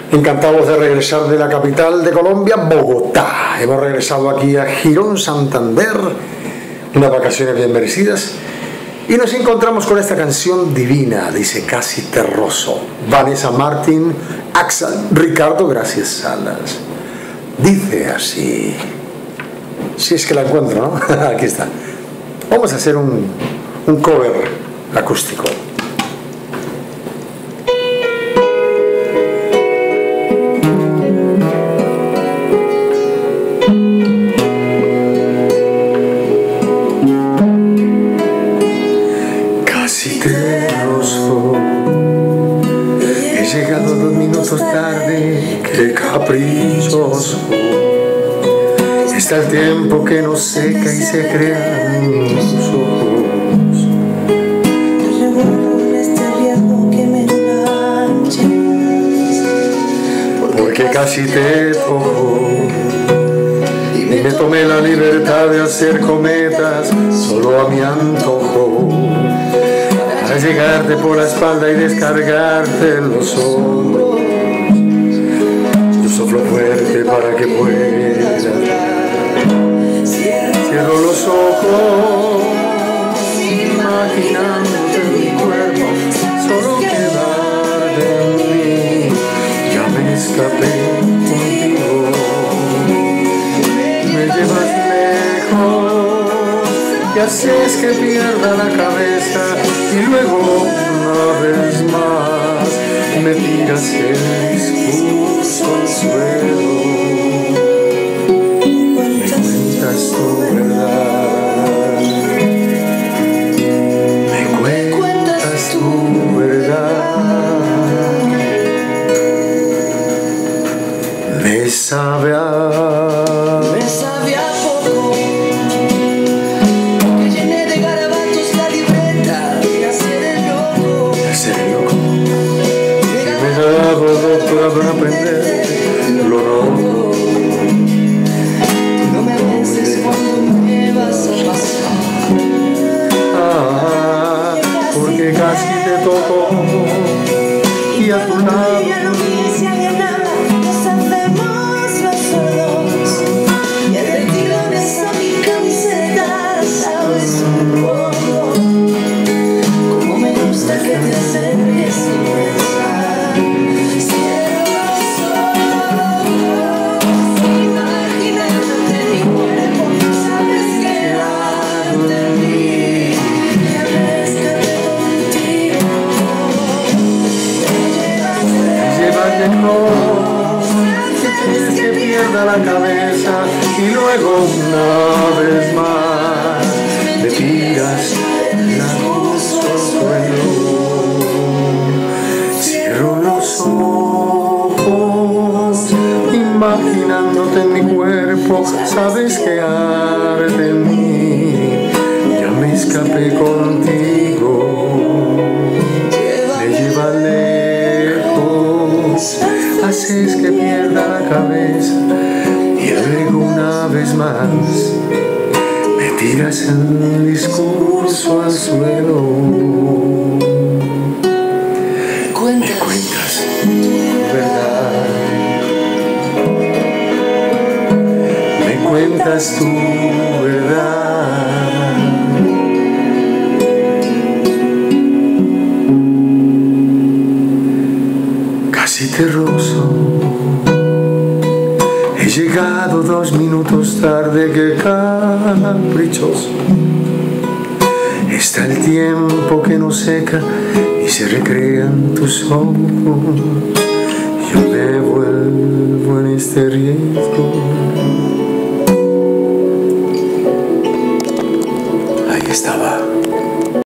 Encantados de regresar de la capital de Colombia, Bogotá. Hemos regresado aquí a Girón, Santander, unas vacaciones bien merecidas, y nos encontramos con esta canción divina, dice Casi Terroso. Vanessa Martín, Axel Ricardo, gracias Salas. Dice así, si es que la encuentro, ¿no? Aquí está. Vamos a hacer un cover acústico. Casi terroso, he llegado 2 minutos tarde, qué caprichoso. Está el tiempo que nos seca y se crean los ojos. Este riesgo que me enganches, Porque casi te toco y me tomé la libertad de hacer cometas solo a mi antojo, para llegarte por la espalda y descargarte en los hombros. Yo soplo fuerte para que puedas. Cierro los ojos, imaginándote en mi cuerpo, solo quedarte en mí. Ya me escapé contigo, me llevas lejos y haces que pierda la cabeza, y luego una vez más me tiras el discurso al suelo. Tu verdad, me cuentas tu verdad, me sabe a poco, que llené de garabatos la libreta y hacer el loco, y me da doctorado en aprender lo loco. Porque casi te toco y a tu lado si alguien nada, nos hacemos los sordos, y el retirón es a mi camiseta, sabes un poco como me gusta que te acerques sin pensar. Cierro los ojos, imaginándote en mi cuerpo, sabes que arte en mí, ya ves que contigo llevas lejos, es que pierda la cabeza, y luego una vez más me tiras la luz al suelo. Cierro los ojos, imaginándote en mi cuerpo, sabes que arde en mí. Ya me escapé contigo, me lleva lejos, haces que pierda la cabeza, y luego una vez más me tiras el discurso al suelo. Me cuentas tu verdad, me cuentas tu verdad. Casi terroso, he llegado 2 minutos tarde, qué caprichoso. Está el tiempo que nos seca y se recrean tus ojos. Yo me vuelvo en este riesgo. Ahí estaba.